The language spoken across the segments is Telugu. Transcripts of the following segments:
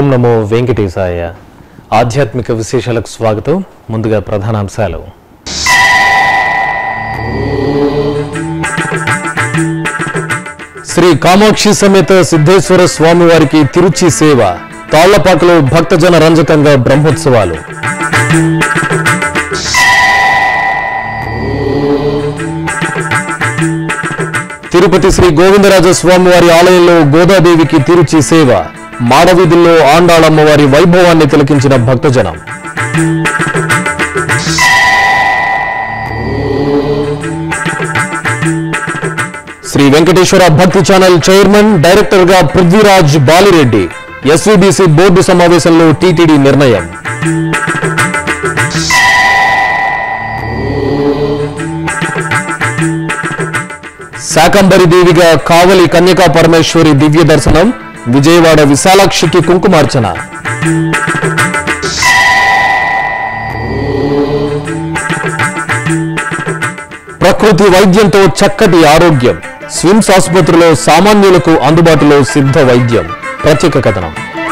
ఓం నమో వెంకటేశాయ. ఆధ్యాత్మిక విశేషాలకు స్వాగతం. ముందుగా ప్రధానాంశాలు. శ్రీ కామాక్షి సమేత సిద్ధేశ్వర స్వామి వారికి తిరుచి సేవ. తాళ్లపాకలో భక్తజన రంజకంగా బ్రహ్మోత్సవాలు. తిరుపతి శ్రీ గోవిందరాజ స్వామి వారి ఆలయంలో గోదాదేవికి తిరుచి సేవ. మాడవీధుల్లో ఆండాళమ్మవారి వైభవాన్ని తిలకించిన భక్తజనం. శ్రీ వెంకటేశ్వర భక్తి ఛానల్ చైర్మన్ డైరెక్టర్ గా పృథ్వీరాజ్ బాలిరెడ్డి. SVBC బోర్డు సమావేశంలో TTD నిర్ణయం. శాకంబరి దేవిగా కావలి కన్యకా పరమేశ్వరి దివ్య దర్శనం. విజయవాడ విశాలాక్షికి కుంకుమార్చన. ప్రకృతి వైద్యంతో చక్కటి ఆరోగ్యం. స్విమ్స్ ఆసుపత్రిలో సామాన్యులకు అందుబాటులో సిద్ధ వైద్యం. ప్రత్యేక కథనం.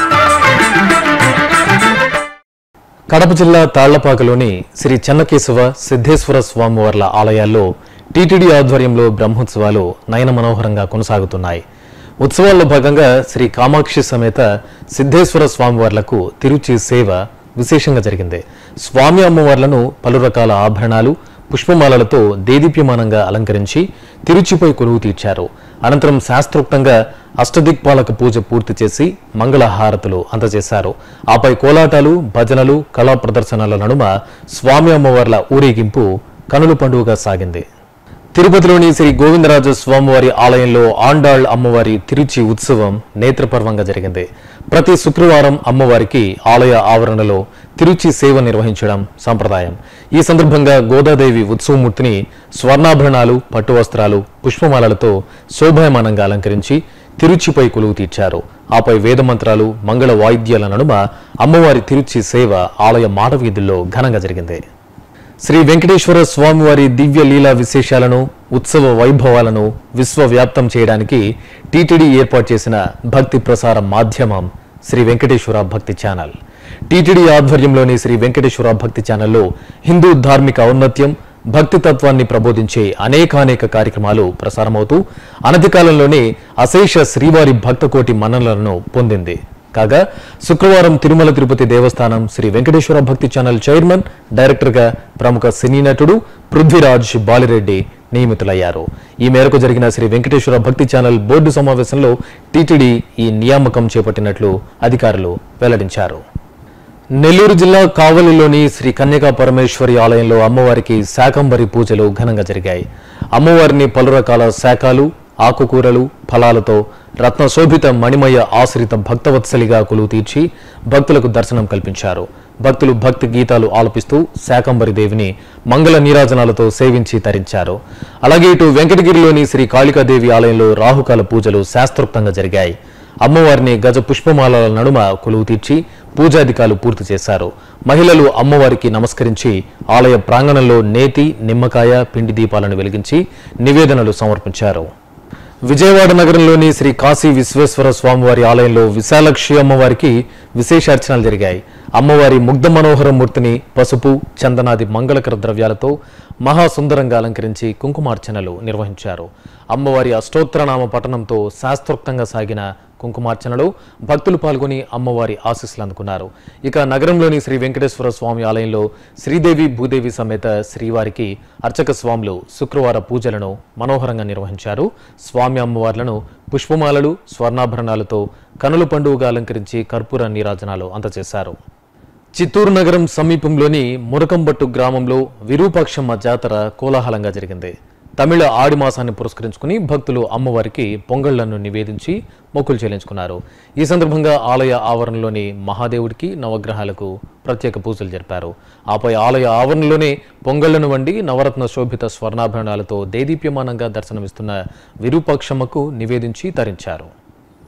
కడప జిల్లా తాళ్లపాకలోని శ్రీ చెన్నకేశవ సిద్ధేశ్వర స్వామివార్ల ఆలయాల్లో TTD ఆధ్వర్యంలో బ్రహ్మోత్సవాలు నయన మనోహరంగా కొనసాగుతున్నాయి. ఉత్సవాల్లో భాగంగా శ్రీ కామాక్షి సమేత సిద్ధేశ్వర స్వామివార్లకు తిరుచి సేవ విశేషంగా జరిగింది. స్వామి అమ్మవార్లను పలు రకాల ఆభరణాలు, పుష్పమాలలతో దేదీప్యమానంగా అలంకరించి తిరుచిపై కొలువు తీర్చారు. అనంతరం శాస్త్రోక్తంగా అష్టదిక్పాలక పూజ పూర్తి చేసి మంగళహారతులు అందజేశారు. ఆపై కోలాటాలు, భజనలు, కళా ప్రదర్శనల నడుమ స్వామి అమ్మవార్ల ఊరేగింపు కనుల పండుగగా సాగింది. తిరుపతిలోని శ్రీ గోవిందరాజ స్వామివారి ఆలయంలో ఆండాళ్ అమ్మవారి తిరుచి ఉత్సవం నేత్రపర్వంగా జరిగింది. ప్రతి శుక్రవారం అమ్మవారికి ఆలయ ఆవరణలో తిరుచి సేవ నిర్వహించడం సంప్రదాయం. ఈ సందర్భంగా గోదాదేవి ఉత్సవమూర్తిని స్వర్ణాభరణాలు, పట్టు వస్త్రాలు, పుష్పమాలలతో శోభాయమానంగా అలంకరించి తిరుచిపై కొలువు తీర్చారు. ఆపై వేదమంత్రాలు, మంగళ వాయిద్యాల నడుమ అమ్మవారి తిరుచి సేవ ఆలయ మాడవీధుల్లో ఘనంగా జరిగింది. శ్రీ వెంకటేశ్వర స్వామివారి దివ్య లీలా విశేషాలను, ఉత్సవ వైభవాలను విశ్వవ్యాప్తం చేయడానికి TTD ఏర్పాటు చేసిన భక్తి ప్రసార మాధ్యమం శ్రీ వెంకటేశ్వర భక్తి ఛానల్. TTD ఆధ్వర్యంలోని శ్రీ వెంకటేశ్వర భక్తి ఛానల్లో హిందూ ధార్మిక ఔన్నత్యం, భక్తి తత్వాన్ని ప్రబోధించే అనేకానేక కార్యక్రమాలు ప్రసారమవుతూ అనతి కాలంలోనే అశేష శ్రీవారి భక్తకోటి మన్ననలను పొందింది. కాగా శుక్రవారం తిరుమల తిరుపతి దేవస్థానం శ్రీ వెంకటేశ్వర భక్తి ఛానల్ చైర్మన్ డైరెక్టర్గా ప్రముఖ సినీ నటుడు పృథ్వీరాజ్ బాలిరెడ్డి నియమితులయ్యారు. ఈ మేరకు జరిగిన శ్రీ వెంకటేశ్వర భక్తి ఛానల్ బోర్డు సమావేశంలో TTD ఈ నియామకం చేపట్టినట్లు అధికారులు వెల్లడించారు. నెల్లూరు జిల్లా కావలిలోని శ్రీ కన్యకా పరమేశ్వరి ఆలయంలో అమ్మవారికి శాకంబరి పూజలు ఘనంగా జరిగాయి. అమ్మవారిని పలు రకాల శాఖలు, ఆకుకూరలు, ఫలాలతో రత్నశోభిత మణిమయ ఆశ్రిత భక్తవత్సలిగా కొలువు తీర్చి భక్తులకు దర్శనం కల్పించారు. భక్తులు భక్తి గీతాలు ఆలపిస్తూ శాకంబరి దేవిని మంగళ నీరాజనాలతో సేవించి తరించారు. అలాగే ఇటు వెంకటగిరిలోని శ్రీ కాళికాదేవి ఆలయంలో రాహుకాల పూజలు శాస్త్రోక్తంగా జరిగాయి. అమ్మవారిని గజ పుష్పమాలల నడుమ కొలువు తీర్చి పూజాధికాలు పూర్తి చేశారు. మహిళలు అమ్మవారికి నమస్కరించి ఆలయ ప్రాంగణంలో నేతి, నిమ్మకాయ, పిండి దీపాలను వెలిగించి నివేదనలు సమర్పించారు. విజయవాడ నగరంలోని శ్రీ కాశీ విశ్వేశ్వర స్వామివారి ఆలయంలో విశాలాక్షి అమ్మవారికి విశేషార్చనలు జరిగాయి. అమ్మవారి ముగ్ధ మనోహర మూర్తిని పసుపు, చందనాది మంగళకర ద్రవ్యాలతో మహాసుందరంగా అలంకరించి కుంకుమార్చనలు నిర్వహించారు. అమ్మవారి అష్టోత్తరనామ పఠనంతో శాస్త్రోక్తంగా సాగిన కుంకుమార్చనలో భక్తులు పాల్గొని అమ్మవారి ఆశీస్సులు అందుకున్నారు. ఇక నగరంలోని శ్రీ వెంకటేశ్వర స్వామి ఆలయంలో శ్రీదేవి భూదేవి సమేత శ్రీవారికి అర్చక స్వాములు శుక్రవార పూజలను మనోహరంగా నిర్వహించారు. స్వామి అమ్మవార్లను పుష్పమాలలు, స్వర్ణాభరణాలతో కనుల పండుగగా అలంకరించి కర్పూర నీరాజనాలు అందజేశారు. చిత్తూరు నగరం సమీపంలోని మురకంబట్టు గ్రామంలో విరూపాక్షమ్మ జాతర కోలాహలంగా జరిగింది. తమిళ ఆడి మాసాన్ని పురస్కరించుకుని భక్తులు అమ్మవారికి పొంగళ్లను నివేదించి మొక్కులు చెల్లించుకున్నారు. ఈ సందర్భంగా ఆలయ ఆవరణలోని మహాదేవుడికి, నవగ్రహాలకు ప్రత్యేక పూజలు జరిపారు. ఆపై ఆలయ ఆవరణలోనే పొంగళ్లను వండి నవరత్న శోభిత స్వర్ణాభరణాలతో దేదీప్యమానంగా దర్శనమిస్తున్న విరూపాక్షమ్మకు నివేదించి తరించారు.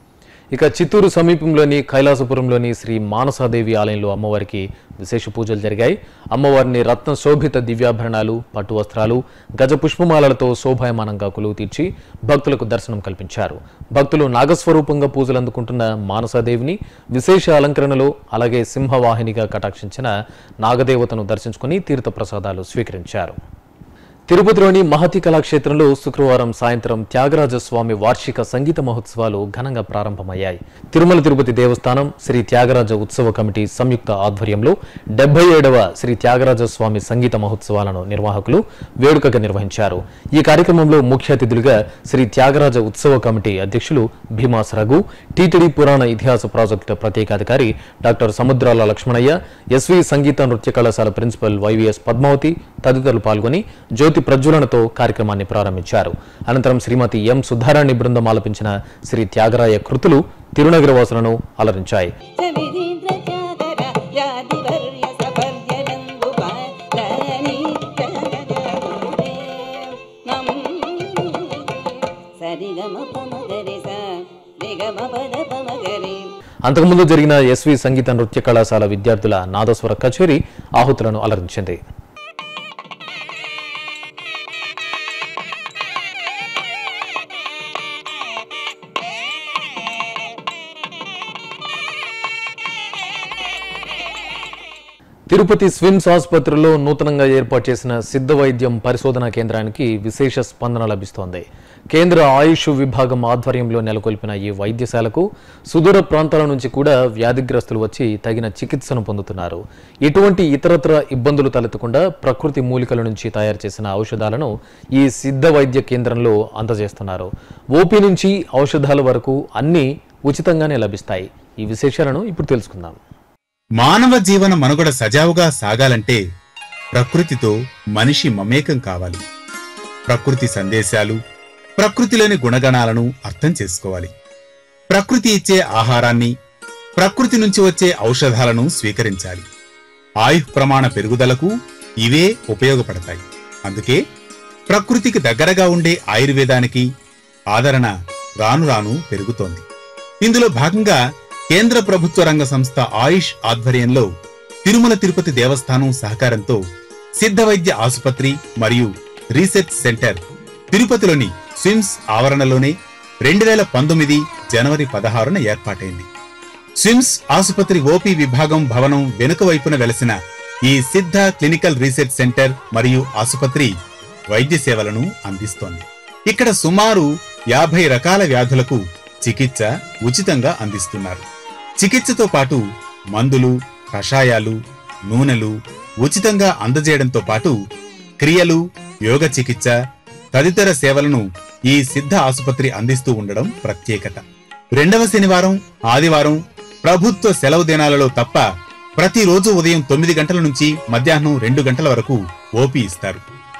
ఇక చిత్తూరు సమీపంలోని కైలాసపురంలోని శ్రీ మానసాదేవి ఆలయంలో అమ్మవారికి విశేష పూజలు జరిగాయి. అమ్మవారిని రత్న శోభిత దివ్యాభరణాలు, పట్టు వస్త్రాలు, గజ పుష్పమాలలతో శోభాయమానంగా కొలువు తీర్చి భక్తులకు దర్శనం కల్పించారు. భక్తులు నాగస్వరూపంగా పూజలు అందుకుంటున్న మానసాదేవిని విశేష అలంకరణలో అలాగే సింహవాహినిగా కటాక్షించిన నాగదేవతను దర్శించుకుని తీర్థప్రసాదాలు స్వీకరించారు. తిరుపతిలోని మహతి కళాక్షేత్రంలో శుక్రవారం సాయంత్రం త్యాగరాజస్వామి వార్షిక సంగీత మహోత్సవాలు ఘనంగా ప్రారంభమయ్యాయి. తిరుమల తిరుపతి దేవస్థానం శ్రీ త్యాగరాజ ఉత్సవ కమిటీ సంయుక్త ఆధ్వర్యంలో 77వ శ్రీ త్యాగరాజస్వామి సంగీత మహోత్సవాలను నిర్వాహకులు వేడుకగా నిర్వహించారు. ఈ కార్యక్రమంలో ముఖ్య అతిథులుగా శ్రీ త్యాగరాజ ఉత్సవ కమిటీ అధ్యక్షులు భీమాస్ రఘు, టీటీడీ పురాణ ఇతిహాస ప్రాజెక్టు ప్రత్యేకాధికారి డాక్టర్ సముద్రాల లక్ష్మణయ్య, ఎస్వి సంగీత నృత్య కళాశాల ప్రిన్సిపల్ వైవిఎస్ పద్మావతి తదితరులు పాల్గొని జ్యోతి ప్రజ్వలనతో కార్యక్రమాన్ని ప్రారంభించారు. అనంతరం శ్రీమతి ఎం సుధారాణి బృందం ఆలపించిన శ్రీ త్యాగరాయ కృతులు తిరునగర వాసులను అలరించాయి. అంతకుముందు జరిగిన ఎస్వి సంగీత నృత్య కళాశాల విద్యార్థుల నాదస్వర కచేరీ ఆహుతులను అలరించింది. తిరుపతి స్విమ్స్ ఆసుపత్రిలో నూతనంగా ఏర్పాటు చేసిన సిద్ధ వైద్యం పరిశోధనా కేంద్రానికి విశేష స్పందన లభిస్తోంది. కేంద్ర ఆయుష్ విభాగం ఆధ్వర్యంలో నెలకొల్పిన ఈ వైద్యశాలకు సుదూర ప్రాంతాల నుంచి కూడా వ్యాధిగ్రస్తులు వచ్చి తగిన చికిత్సను పొందుతున్నారు. ఎటువంటి ఇతరత్ర ఇబ్బందులు తలెత్తకుండా ప్రకృతి మూలికల నుంచి తయారు చేసిన ఔషధాలను ఈ సిద్ధ వైద్య కేంద్రంలో అందజేస్తున్నారు. ఓపీ నుంచి ఔషధాల వరకు అన్నీ ఉచితంగానే లభిస్తాయి. ఈ విశేషాలను ఇప్పుడు తెలుసుకుందాం. మానవ జీవన మనుగడ సజావుగా సాగాలంటే ప్రకృతితో మనిషి మమేకం కావాలి. ప్రకృతి సందేశాలు, ప్రకృతిలోని గుణగణాలను అర్థం చేసుకోవాలి. ప్రకృతి ఇచ్చే ఆహారాన్ని, ప్రకృతి నుంచి వచ్చే ఔషధాలను స్వీకరించాలి. ఆయుః ప్రమాణ పెరుగుదలకు ఇవే ఉపయోగపడతాయి. అందుకే ప్రకృతికి దగ్గరగా ఉండే ఆయుర్వేదానికి ఆదరణ రాను రాను పెరుగుతోంది. ఇందులో భాగంగా కేంద్ర ప్రభుత్వ రంగ సంస్థ ఆయుష్ ఆధ్వర్యంలో తిరుమల తిరుపతి దేవస్థానం సహకారంతో సిద్ధ వైద్య ఆసుపత్రి మరియు రీసెర్చ్ సెంటర్ తిరుపతిలోని స్విమ్స్ ఆవరణలోనే 2019 జనవరి 16న ఏర్పాటైంది. స్విమ్స్ ఆసుపత్రి ఓపీ విభాగం భవనం వెనుక వైపున వెలసిన ఈ సిద్ధ క్లినికల్ రీసెర్చ్ సెంటర్ మరియు ఆసుపత్రి వైద్య సేవలను అందిస్తోంది. ఇక్కడ సుమారు 50 రకాల వ్యాధులకు చికిత్స ఉచితంగా అందిస్తున్నారు. చికిత్సతో పాటు మందులు, కషాయాలు, నూనెలు ఉచితంగా అందజేయడంతో పాటు క్రియలు, యోగ చికిత్స తదితర సేవలను ఈ సిద్ధ ఆసుపత్రి అందిస్తూ ఉండడం ప్రత్యేకత. 2వ శనివారం, ఆదివారం ప్రభుత్వ సెలవు దినాలలో తప్ప ప్రతిరోజు ఉదయం 9 గంటల నుంచి మధ్యాహ్నం 2 గంటల వరకు ఓపీ ఇస్తారు.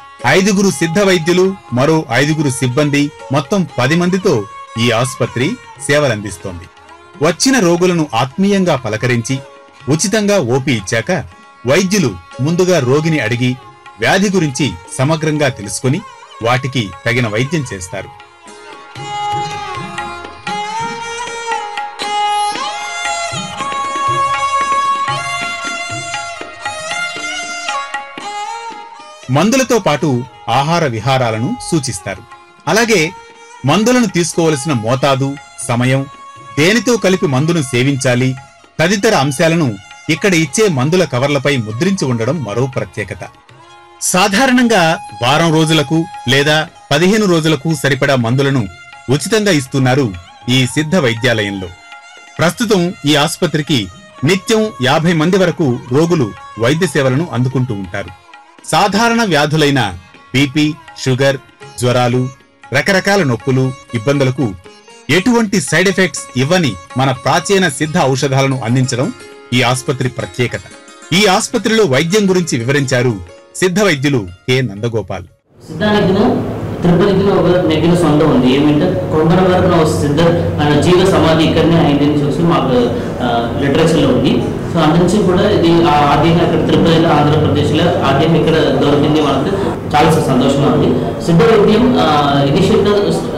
5 సిద్ధ వైద్యులు, మరో 5 సిబ్బంది, మొత్తం 10 మందితో ఈ ఆసుపత్రి సేవలందిస్తోంది. వచ్చిన రోగులను ఆత్మీయంగా పలకరించి ఉచితంగా ఓపీ ఇచ్చాక వైద్యులు ముందుగా రోగిని అడిగి వ్యాధి గురించి సమగ్రంగా తెలుసుకుని వాటికి తగిన వైద్యం చేస్తారు. మందులతో పాటు ఆహార విహారాలను సూచిస్తారు. అలాగే మందులను తీసుకోవలసిన మోతాదు, సమయం, దేనితో కలిపి మందును సేవించాలి తదితర అంశాలను ఇక్కడ ఇచ్చే మందుల కవర్లపై ముద్రించి ఉండడం మరో ప్రత్యేకత. సాధారణంగా వారం రోజులకు లేదా 15 రోజులకు సరిపడా మందులను ఉచితంగా ఇస్తున్నారు ఈ సిద్ధ వైద్యాలయంలో. ప్రస్తుతం ఈ ఆసుపత్రికి నిత్యం 50 మంది వరకు రోగులు వైద్య సేవలను అందుకుంటూ ఉంటారు. సాధారణ వ్యాధులైన బీపీ, షుగర్, జ్వరాలు, రకరకాల నొప్పులు, ఇబ్బందులకు ఎటువంటి సైడ్ ఎఫెక్ట్స్ ఇవ్వని మన ప్రాచీన సిద్ధ ఔషధాలను అందించడం ఈ ఆసుపత్రి ప్రత్యేకత. ఈ ఆసుపత్రిలో వైద్యం గురించి వివరించారు సిద్ధ వైద్యులు కె నందగోపాల్. తిరుపతికి ఒక నెగ్గిన సొంతం ఉంది. ఏమంటే కొంగన వరకు సిద్ధ ఆయన జీవ సమాధి ఇక్కడనే అయిందని చూసి మాకు లిటరేచర్లో ఉంది. సో అందు నుంచి కూడా ఇది ఆద్యంగా ఇక్కడ తిరుపతిలో, ఆంధ్రప్రదేశ్లో ఆద్యం ఇక్కడ దొరికింది. మనకు చాలా సంతోషంగా ఉంది. సిద్ధ వైద్యం ఇనిషియేటివ్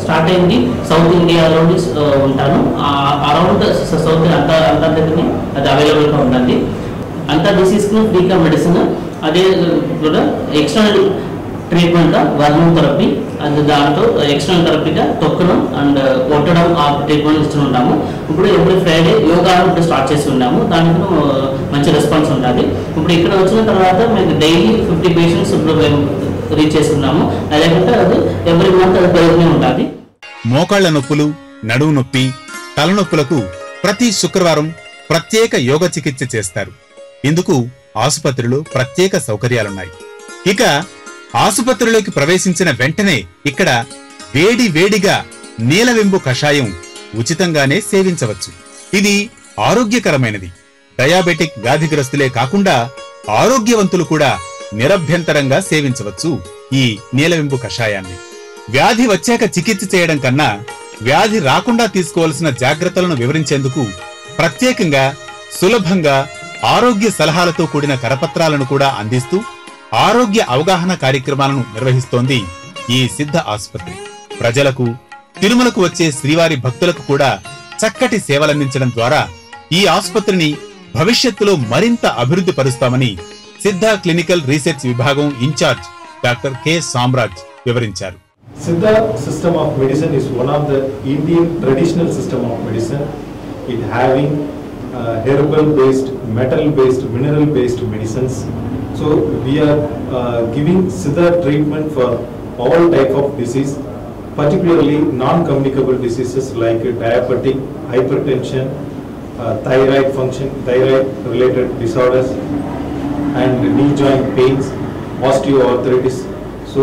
స్టార్ట్ అయింది సౌత్ ఇండియాలోని ఉంటాను. అరౌండ్ సౌత్ అంతా దగ్గరనే అది అవైలబుల్గా ఉంటుంది. అంతా డిసీజ్కి ఫ్రీగా మెడిసిన్, అదే కూడా ఎక్స్టర్నల్ ట్రీట్మెంట్ వర్మం థెరపీ, అది దాంట్లో ఎక్స్టర్నల్ థెరపీగా తొక్కడం అండ్ కొట్టడం ఆ ట్రీట్మెంట్ ఇస్తున్నాము. ఇప్పుడు ఎవ్రీ ఫ్రైడే యోగా ఇప్పుడు స్టార్ట్ చేసి ఉన్నాము, దానికి మంచి రెస్పాన్స్ ఉంటుంది. ఇప్పుడు ఇక్కడ వచ్చిన తర్వాత మేము డైలీ 50 పేషెంట్స్ ఇప్పుడు మేము రీచ్ చేస్తున్నాము. అదేవిధంగా అది ఎవ్రీ మంత్ అది పెరుగుతూనే ఉంటుంది. మోకాళ్ల నొప్పులు, నడుము నొప్పి, తలనొప్పులకు ప్రతి శుక్రవారం ప్రత్యేక యోగ చికిత్స చేస్తారు. ఇందుకు ఆసుపత్రిలో ప్రత్యేక సౌకర్యాలున్నాయి. ఇక ఆసుపత్రిలోకి ప్రవేశించిన వెంటనే ఇక్కడ వేడిగా నీలవెంబు కషాయం ఉచితంగానే సేవించవచ్చు. ఇది ఆరోగ్యకరమైనది. డయాబెటిక్ వ్యాధిగ్రస్తులే కాకుండా ఆరోగ్యవంతులు కూడా నిరభ్యంతరంగా సేవించవచ్చు ఈ నీలవెంబు కషాయాన్ని. వ్యాధి వచ్చాక చికిత్స చేయడం కన్నా వ్యాధి రాకుండా తీసుకోవాల్సిన జాగ్రత్తలను వివరించేందుకు ప్రత్యేకంగా సులభంగా ఆరోగ్య సలహాలతో కూడిన కరపత్రాలను కూడా అందిస్తూ ఆరోగ్య అవగాహన కార్యక్రమాలను నిర్వహిస్తోంది ఈ సిద్ధ ఆసుపత్రి. ప్రజలకు, తిరుమలకు వచ్చే శ్రీవారి భక్తులకు కూడా చక్కటి సేవలందించడం ద్వారా ఈ ఆసుపత్రిని భవిష్యత్తులో మరింత అభివృద్ధి పరుస్తామని సిద్ధ క్లినికల్ రీసెర్చ్ విభాగం ఇన్ఛార్జ్ డాక్టర్ కె సామ్రాజ్ వివరించారు. Siddha system of medicine is one of the Indian traditional system of medicine. It having herbal based, metal based, mineral based medicines. So we are giving Siddha treatment for all type of disease, particularly non-communicable diseases like diabetic, hypertension, thyroid function, thyroid related disorders, and knee joint pains, osteoarthritis. So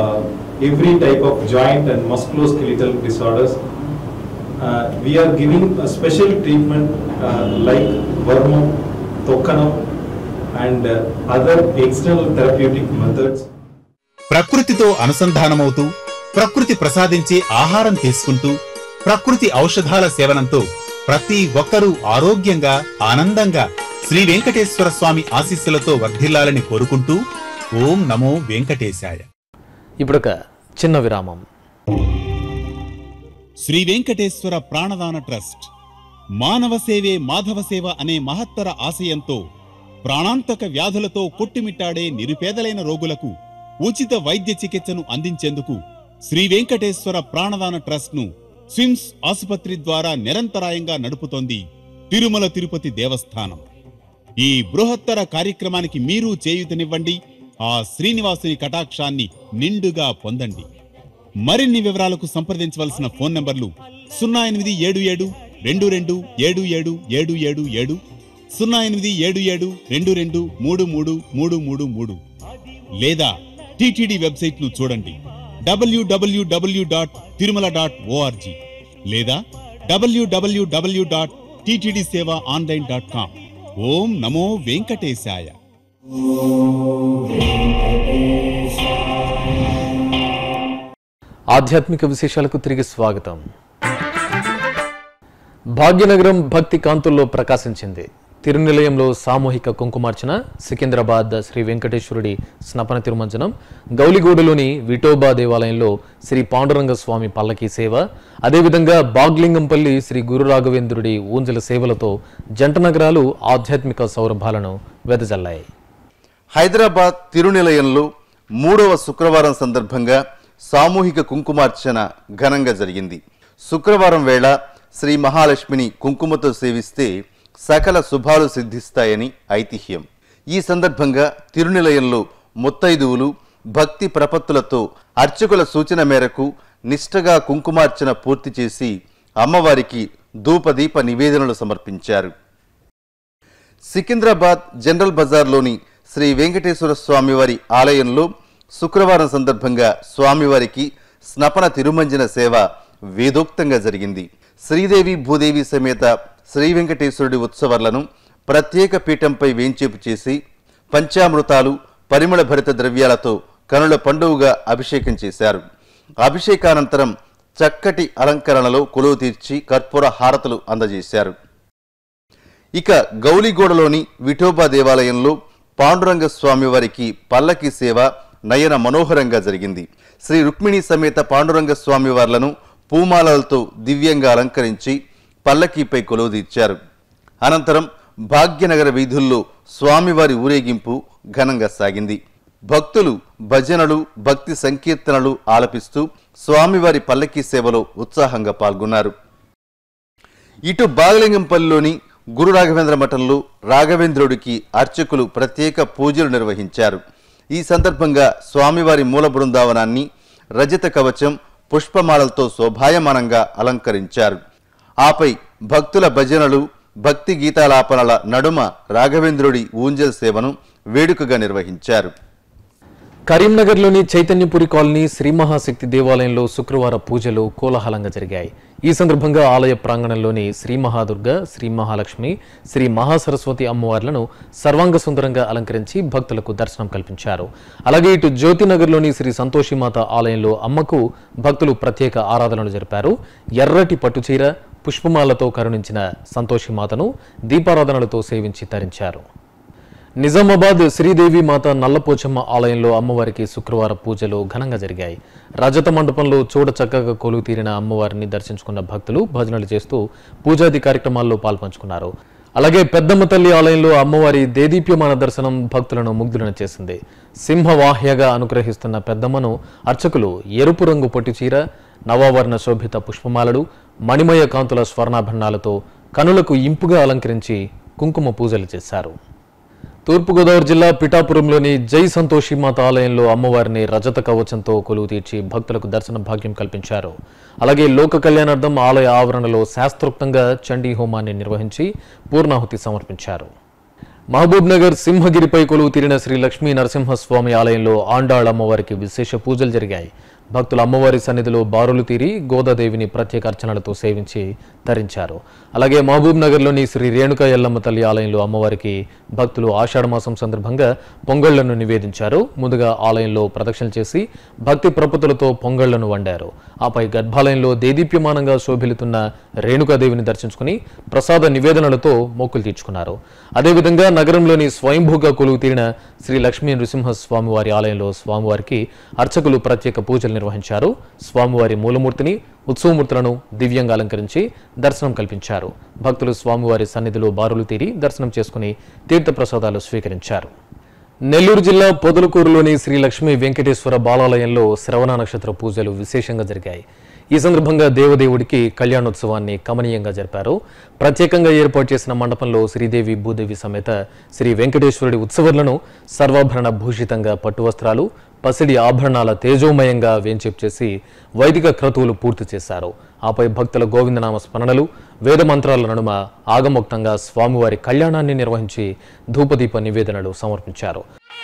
every type of joint and musculoskeletal disorders, we are giving a special treatment like Varmam, Tokkanam and other external therapeutic methods. ప్రకృతితో అనుసంధానమవుతూ, ప్రకృతి ప్రసాదించే ఆహారం తీసుకుంటూ, ప్రకృతి ఔషధాల సేవనంతో ప్రతి ఒక్కరూ ఆరోగ్యంగా, ఆనందంగా శ్రీ వెంకటేశ్వర స్వామి ఆశీస్సులతో వర్ధిల్లాలని కోరుకుంటూ ఓం నమో వెంకటేశాయ. ఇప్పుడొక చిన్న విరామం. శ్రీ వెంకటేశ్వర ప్రాణదాన ట్రస్ట్ మానవ సేవే మాధవ సేవ అనే మహత్తర ఆశయంతో ప్రాణాంతక వ్యాధులతో కొట్టుమిట్టాడే నిరుపేదలైన రోగులకు ఉచిత వైద్య చికిత్సను అందించేందుకు శ్రీ వెంకటేశ్వర ప్రాణదాన ట్రస్ట్ ను స్విమ్స్ ఆసుపత్రి ద్వారా నిరంతరాయంగా నడుపుతోంది తిరుమల తిరుపతి దేవస్థానం. ఈ బృహత్తర కార్యక్రమానికి మీరు చేయూతనివ్వండి, ఆ శ్రీనివాసుని కటాక్షాన్ని నిండుగా పొందండి. మరిన్ని వివరాలకు సంప్రదించవలసిన ఫోన్ నంబర్లు 087722777777, 087722333333 లేదా టిటిడి వెబ్సైట్ ను చూడండి www.tirumala.org లేదా www.ttdsevaonline.com. ఓం నమో వెంకటేశాయ. ఆధ్యాత్మిక విశేషాలకు తిరిగి స్వాగతం. భాగ్యనగరం భక్తి కాంతుల్లో ప్రకాశించింది. తిరునిలయంలో సామూహిక కుంకుమార్చన, సికింద్రాబాద్ శ్రీ వెంకటేశ్వరుడి స్నపన తిరుమంజనం, గౌలిగూడలోని విఠోబా దేవాలయంలో శ్రీ పాండురంగ స్వామి పల్లకీ సేవ, అదేవిధంగా బాగ్లింగంపల్లి శ్రీ గురు రాఘవేంద్రుడి ఊంజల సేవలతో జంట నగరాలు ఆధ్యాత్మిక సౌరభాలను వెదజల్లాయి. హైదరాబాద్ తిరునిలయంలో 3వ శుక్రవారం సందర్భంగా సామూహిక కుంకుమార్చన ఘనంగా జరిగింది. శుక్రవారం వేళ శ్రీ మహాలక్ష్మిని కుంకుమతో సేవిస్తే సకల శుభాలు సిద్ధిస్తాయని ఐతిహ్యం. ఈ సందర్భంగా తిరునిలయంలో ముత్తైదువులు భక్తి ప్రపత్తులతో అర్చకుల సూచన మేరకు నిష్ఠగా కుంకుమార్చన పూర్తి చేసి అమ్మవారికి ధూపదీప నివేదనలు సమర్పించారు. సికింద్రాబాద్ జనరల్ బజార్లోని శ్రీ వెంకటేశ్వర స్వామివారి ఆలయంలో శుక్రవారం సందర్భంగా స్వామివారికి స్నపన తిరుమంజన సేవ వేదోక్తంగా జరిగింది. శ్రీదేవి భూదేవి సమేత శ్రీ వెంకటేశ్వరుడి ఉత్సవాలను ప్రత్యేక పీఠంపై వేంచేపు చేసి పంచామృతాలు, పరిమళ భరిత ద్రవ్యాలతో కనుల పండువుగా అభిషేకం చేశారు. అభిషేకానంతరం చక్కటి అలంకరణలో కొలువు తీర్చి కర్పూర హారతులు అందజేశారు. ఇక గౌలిగూడలోని విఠోబా దేవాలయంలో పాండురంగ స్వామివారికి పల్లకి సేవ నయన మనోహరంగా జరిగింది. శ్రీ రుక్మిణి సమేత పాండురంగ స్వామివార్లను పూమాలలతో దివ్యంగా అలంకరించి పల్లకీపై కొలువుదీర్చారు. అనంతరం భాగ్యనగర వీధుల్లో స్వామివారి ఊరేగింపు ఘనంగా సాగింది. భక్తులు భజనలు, భక్తి సంకీర్తనలు ఆలపిస్తూ స్వామివారి పల్లకీ సేవలో ఉత్సాహంగా పాల్గొన్నారు. ఇటు బాగలింగంపల్లిలోని గురు రాఘవేంద్ర మఠంలో రాఘవేంద్రుడికి అర్చకులు ప్రత్యేక పూజలు నిర్వహించారు. ఈ సందర్భంగా స్వామివారి మూల బృందావనాన్ని రజత కవచం, పుష్పమాలలతో శోభాయమానంగా అలంకరించారు. ఆపై భక్తుల భజనలు, భక్తి గీతాలాపనల నడుమ రాఘవేంద్రుడి ఊంజల్ సేవను వేడుకగా నిర్వహించారు. కరీంనగర్లోని చైతన్యపురి కాలనీ శ్రీ మహాశక్తి దేవాలయంలో శుక్రవారం పూజలు కోలాహలంగా జరిగాయి. ఈ సందర్భంగా ఆలయ ప్రాంగణంలోని శ్రీ మహాదుర్గ, శ్రీ మహాలక్ష్మి, శ్రీ మహాసరస్వతి అమ్మవార్లను సర్వాంగ సుందరంగా అలంకరించి భక్తులకు దర్శనం కల్పించారు. అలాగే ఇటు జ్యోతినగర్లోని శ్రీ సంతోషిమాత ఆలయంలో అమ్మకు భక్తులు ప్రత్యేక ఆరాధనలు జరిపారు. ఎర్రటి పట్టుచీర, పుష్పమాలతో కరుణించిన సంతోషిమాతను దీపారాధనలతో సేవించి తరించారు. నిజామాబాద్ శ్రీదేవి మాత నల్లపోచమ్మ ఆలయంలో అమ్మవారికి శుక్రవారం పూజలు ఘనంగా జరిగాయి. రజత మండపంలో చూడ చక్కగా కొలువు తీరిన అమ్మవారిని దర్శించుకున్న భక్తులు భజనలు చేస్తూ పూజాది కార్యక్రమాల్లో పాల్పంచుకున్నారు. అలాగే పెద్దమ్మ తల్లి ఆలయంలో అమ్మవారి దేదీప్యమాన దర్శనం భక్తులను ముగ్ధులను చేసింది. సింహవాహ్యగా అనుగ్రహిస్తున్న పెద్దమ్మను అర్చకులు ఎరుపు రంగు పొట్టిచీర, నవావర్ణ శోభిత పుష్పమాలలు, మణిమయ కాంతుల స్వర్ణాభరణాలతో కనులకు ఇంపుగా అలంకరించి కుంకుమ పూజలు చేశారు. తూర్పుగోదావరి జిల్లా పిఠాపురంలోని జై సంతోషిమాత ఆలయంలో అమ్మవారిని రజత కవచంతో కొలువు తీర్చి భక్తులకు దర్శన భాగ్యం కల్పించారు. అలాగే లోక కళ్యాణార్థం ఆలయ ఆవరణలో శాస్త్రోక్తంగా చండీ హోమాన్ని నిర్వహించి పూర్ణాహుతి సమర్పించారు. మహబూబ్ నగర్ సింహగిరిపై కొలువు తీరిన శ్రీ లక్ష్మీ నరసింహస్వామి ఆలయంలో ఆండాళ్ అమ్మవారికి విశేష పూజలు జరిగాయి. భక్తులు అమ్మవారి సన్నిధిలో బారులు తీరి గోదాదేవిని ప్రత్యేక అర్చనలతో సేవించి తరించారు. అలాగే మహబూబ్ నగర్లోని శ్రీ రేణుకా ఎల్లమ్మ తల్లి ఆలయంలో అమ్మవారికి భక్తులు ఆషాఢమాసం సందర్భంగా పొంగళ్లను నివేదించారు. ముందుగా ఆలయంలో ప్రదక్షిణలు చేసి భక్తి ప్రపత్తులతో పొంగళ్లను వండారు. ఆపై గర్భాలయంలో దేదీప్యమానంగా శోభిల్లుతున్న రేణుకాదేవిని దర్శించుకుని ప్రసాద నివేదనలతో మొక్కులు తీర్చుకున్నారు. అదేవిధంగా నగరంలోని స్వయంభూగా కొలువు తీరిన శ్రీ లక్ష్మీ నృసింహస్వామి వారి ఆలయంలో స్వామివారికి అర్చకులు ప్రత్యేక పూజలు నిర్వహించారు. స్వామివారి మూలమూర్తిని, ఉత్సవమూర్తులను దివ్యంగా అలంకరించి దర్శనం కల్పించారు. భక్తులు స్వామివారి సన్నిధిలో బారులు తీరి దర్శనం చేసుకుని తీర్థప్రసాదాలు స్వీకరించారు. నెల్లూరు జిల్లా పొదలకూరులోని శ్రీ లక్ష్మీ వెంకటేశ్వర బాలాలయంలో శ్రవణ నక్షత్ర పూజలు విశేషంగా జరిగాయి. ఈ సందర్భంగా దేవదేవుడికి కళ్యాణోత్సవాన్ని కమనీయంగా జరిపారు. ప్రత్యేకంగా ఏర్పాటు చేసిన మండపంలో శ్రీదేవి భూదేవి సమేత శ్రీ వెంకటేశ్వరుడి ఉత్సవాలను సర్వాభరణ భూషితంగా పట్టు వస్త్రాలు, పసిడి ఆభరణాల తేజోమయంగా వేంచేపు చేసి వైదిక క్రతువులు పూర్తి చేశారు. ఆపై భక్తుల గోవిందనామ స్మరణలు, వేదమంత్రాల నడుమ ఆగమోక్తంగా స్వామివారి కళ్యాణాన్ని నిర్వహించి ధూపదీప నివేదనలు సమర్పించారు.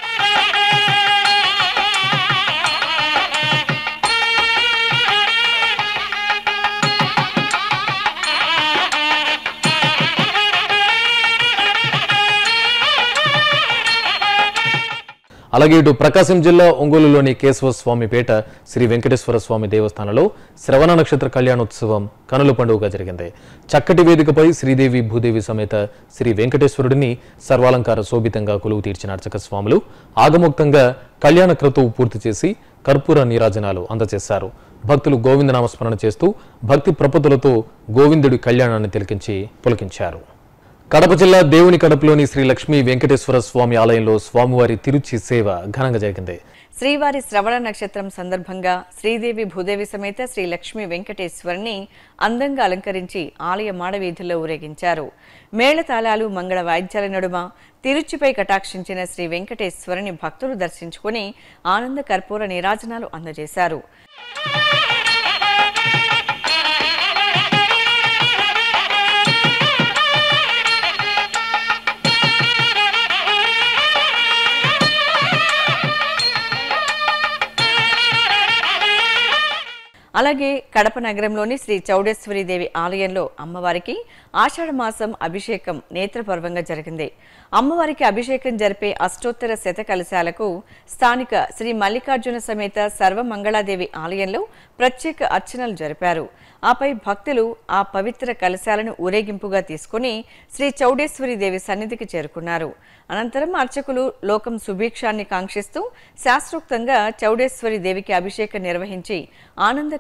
అలాగే ఇటు ప్రకాశం జిల్లా ఒంగోలులోని కేశవస్వామిపేట శ్రీ వెంకటేశ్వర స్వామి దేవస్థానంలో శ్రవణ నక్షత్ర కళ్యాణోత్సవం కనుల పండుగగా జరిగింది. చక్కటి వేదికపై శ్రీదేవి భూదేవి సమేత శ్రీ వెంకటేశ్వరుడిని సర్వాలంకార శోభితంగా కొలువు తీర్చిన అర్చక స్వాములు ఆగమోక్తంగా కళ్యాణ క్రతువు పూర్తి చేసి కర్పూర నీరాజనాలు అందజేశారు. భక్తులు గోవిందనామస్మరణ చేస్తూ భక్తి ప్రపత్తులతో గోవిందుడి కళ్యాణాన్ని తిలకించి పులకించారు. కడప జిల్లా దేవుని కడపలోని శ్రీ లక్ష్మీ వెంకటేశ్వర స్వామి ఆలయంలో స్వామివారి తిరుచి సేవ ఘనంగా జరిగింది. శ్రీవారి శ్రవణ నక్షత్రం సందర్భంగా శ్రీదేవి భూదేవి సమేత శ్రీ లక్ష్మీ వెంకటేశ్వరుని అందంగా అలంకరించి ఆలయ మాడవీధుల్లో ఊరేగించారు. మేళతాళాలు, మంగళ వాయిద్యాల నడుమ తిరుచిపై కటాక్షించిన శ్రీ వెంకటేశ్వరుని భక్తులు దర్శించుకుని ఆనంద కర్పూర నీరాజనాలు అందజేశారు. అలాగే కడప నగరంలోని శ్రీ చౌడేశ్వరీదేవి ఆలయంలో అమ్మవారికి ఆషాఢ మాసం అభిషేకం నేత్రపర్వంగా జరిగింది. అమ్మవారికి అభిషేకం జరిపే అష్టోత్తర శత కలశాలకు స్థానిక శ్రీ మల్లికార్జున సమేత సర్వమంగళాదేవి ఆలయంలో ప్రత్యేక అర్చనలు జరిపారు. ఆపై భక్తులు ఆ పవిత్ర కలశాలను ఊరేగింపుగా తీసుకుని శ్రీ చౌడేశ్వరీదేవి సన్నిధికి చేరుకున్నారు. అనంతరం అర్చకులు లోకం సుభిక్షాన్ని కాంక్షిస్తూ శాస్త్రోక్తంగా చౌడేశ్వరి దేవికి అభిషేకం నిర్వహించి ఆనంద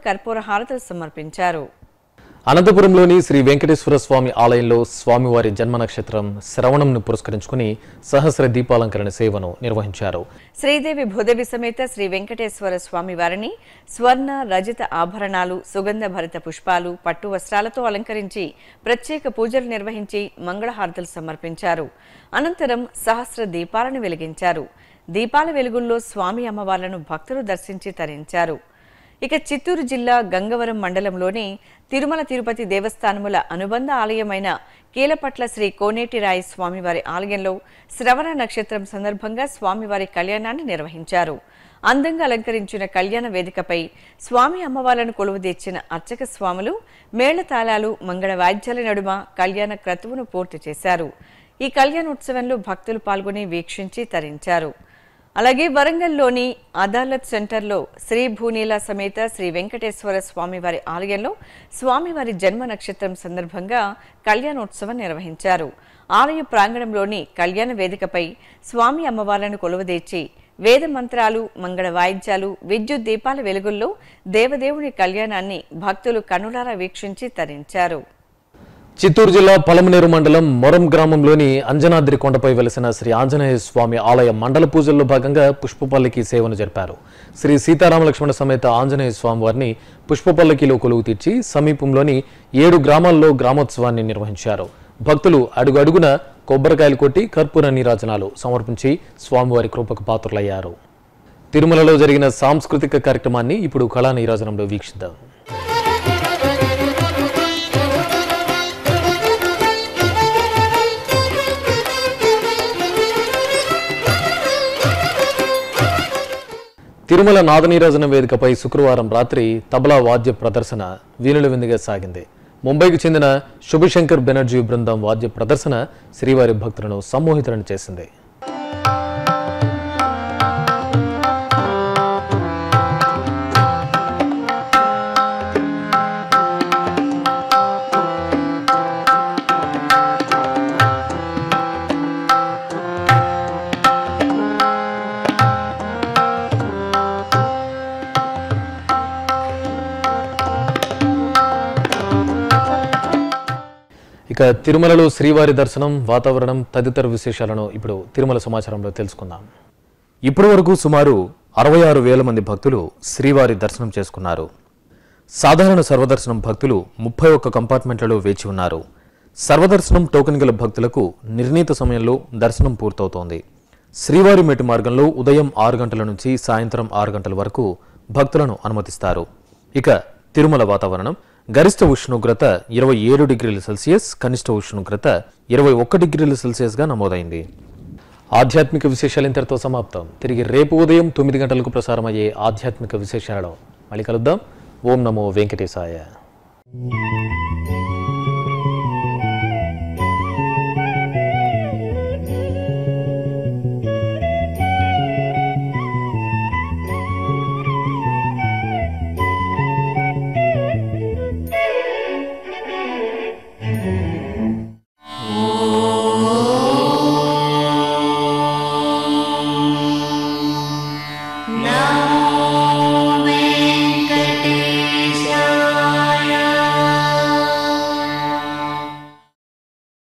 కర్పూర హారతులు సమర్పించారు. అనంతపురంలోని శ్రీ వెంకటేశ్వర స్వామి ఆలయంలో స్వామివారి జన్మ నక్షత్రం శ్రవణంను పురస్కరించుకుని సహస్ర దీపాలంకరణ సేవను నిర్వహించారు. శ్రీదేవి భూదేవి సమేత శ్రీ వెంకటేశ్వర స్వామి వారిని స్వర్ణ రజత ఆభరణాలు, సుగంధ భరిత పుష్పాలు, పట్టు వస్త్రాలతో అలంకరించి ప్రత్యేక పూజలు నిర్వహించి మంగళహారతులు సమర్పించారు. అనంతరం సహస్ర దీపాలను వెలిగించారు. దీపాల వెలుగుల్లో స్వామి అమ్మవార్లను భక్తులు దర్శించి తరించారు. ఇక చిత్తూరు జిల్లా గంగవరం మండలంలోని తిరుమల తిరుపతి దేవస్థానముల అనుబంధ ఆలయమైన కీలపట్ల శ్రీ కోనేటిరాయి స్వామివారి ఆలయంలో శ్రవణ నక్షత్రం సందర్భంగా స్వామివారి కళ్యాణాన్ని నిర్వహించారు. అందంగా అలంకరించిన కళ్యాణ వేదికపై స్వామి అమ్మవార్లను కొలువుదీర్చిన అర్చక స్వాములు మేళతాళాలు, మంగళ వాయిద్యాల నడుమ కళ్యాణ క్రతువును పూర్తి చేశారు. ఈ కళ్యాణోత్సవంలో భక్తులు పాల్గొని వీక్షించి తరించారు. అలాగే వరంగల్లోని అదాలత్ సెంటర్లో శ్రీ భూనీల సమేత శ్రీ వెంకటేశ్వర స్వామివారి ఆలయంలో స్వామివారి జన్మ నక్షత్రం సందర్భంగా కళ్యాణోత్సవం నిర్వహించారు. ఆలయ ప్రాంగణంలోని కళ్యాణ వేదికపై స్వామి అమ్మవార్లను కొలువుదీర్చి వేద మంత్రాలు, మంగళ వాయిద్యాలు, విద్యుత్ దీపాల వెలుగుల్లో దేవదేవుని కళ్యాణాన్ని భక్తులు కనులారా వీక్షించి తరించారు. చిత్తూరు జిల్లా పలమనేరు మండలం మొరం గ్రామంలోని అంజనాద్రి కొండపై వెలసిన శ్రీ ఆంజనేయ స్వామి ఆలయ మండల పూజల్లో భాగంగా పుష్పపల్లకి సేవను జరిపారు. శ్రీ సీతారామలక్ష్మణ సమేత ఆంజనేయ స్వామి వారిని పుష్పపల్లకిలో కొలువు తీర్చి సమీపంలోని 7 గ్రామాల్లో గ్రామోత్సవాన్ని నిర్వహించారు. భక్తులు అడుగు అడుగున కొబ్బరికాయలు కొట్టి కర్పూర నీరాజనాలు సమర్పించి స్వామివారి కృపకు పాత్రులయ్యారు. తిరుమలలో జరిగిన సాంస్కృతిక కార్యక్రమాన్ని ఇప్పుడు కళా నీరాజనంలో వీక్షిద్దాం. తిరుమల నాదనీరాజన వేదికపై శుక్రవారం రాత్రి తబలా వాద్య ప్రదర్శన వీణుల విందుగా సాగింది. ముంబైకి చెందిన శుభశంకర్ బెనర్జీ బృందం వాద్య ప్రదర్శన శ్రీవారి భక్తులను సమ్మోహితులను చేసింది. ఇక తిరుమలలో శ్రీవారి దర్శనం, వాతావరణం తదితర విశేషాలను ఇప్పుడు తిరుమల సమాచారంలో తెలుసుకుందాం. ఇప్పటి వరకు సుమారు 66,000 మంది భక్తులు శ్రీవారి దర్శనం చేసుకున్నారు. సాధారణ సర్వదర్శనం భక్తులు 31 కంపార్ట్మెంట్లలో వేచి ఉన్నారు. సర్వదర్శనం టోకెన్ గల భక్తులకు నిర్ణీత సమయంలో దర్శనం పూర్తవుతోంది. శ్రీవారి మెట్టు మార్గంలో ఉదయం 6 గంటల నుంచి సాయంత్రం 6 గంటల వరకు భక్తులను అనుమతిస్తారు. ఇక తిరుమల వాతావరణం గరిష్ట ఉష్ణోగ్రత 27 డిగ్రీల సెల్సియస్, కనిష్ట ఉష్ణోగ్రత 21 డిగ్రీల సెల్సియస్గా నమోదైంది. ఆధ్యాత్మిక విశేషాలు ఇంతటితో సమాప్తం. తిరిగి రేపు ఉదయం 9 గంటలకు ప్రసారమయ్యే ఆధ్యాత్మిక విశేషాలలో మళ్ళీ కలుద్దాం. ఓం నమో వెంకటేశాయ.